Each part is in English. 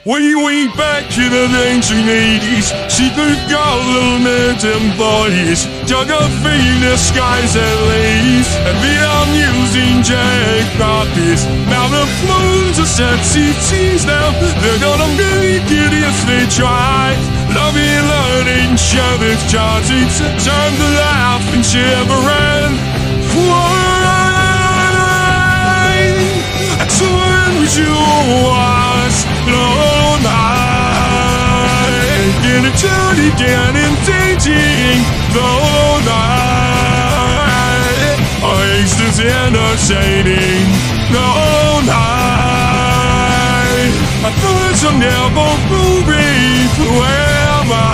Way back in the 1980s, secret government employees dug a Venus skies and ladies, and Vietnam using jackpotties. Now the balloons are set CTs now. They're gonna make it if they try. Loving, learning, sharing charts. It's a time to laugh and shiver and fly. That's when you was no night. Get a journey, get in dating the night. Waste is entertaining the night. My thoughts are never moving. Where am I?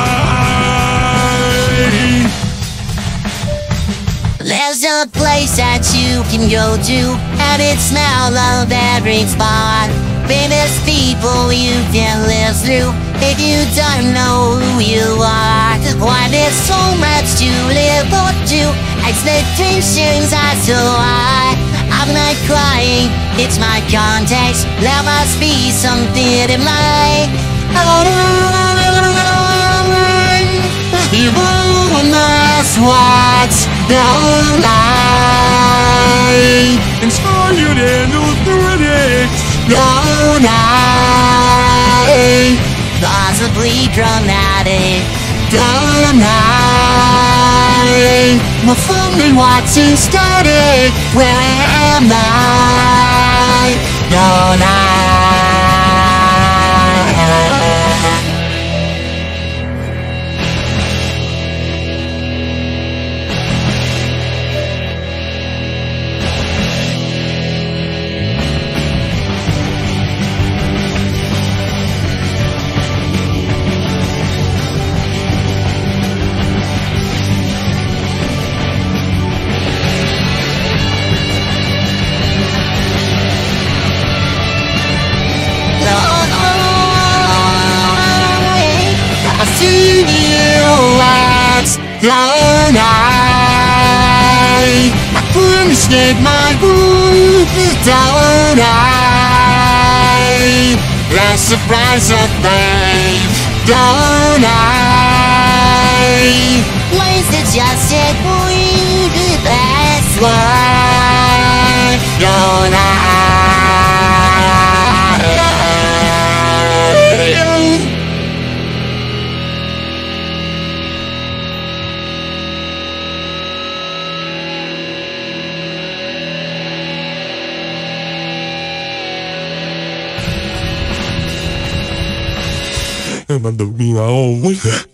There's a place that you can go to, and it smells of every spot. Famous people you can live through if you don't know who you are. Why there's so much to live up to, expectations are so high. I'm not crying, it's my context. There must be something in my you must watch the light. Inspired and authority. No night, possibly dramatic. The night, my phone been watching static. Where am I? No night. I see you at the night. I couldn't escape my room. The night, the surprise of fame. The night, wasted just a point. That's why. The night. Em bắt đầu đi nào.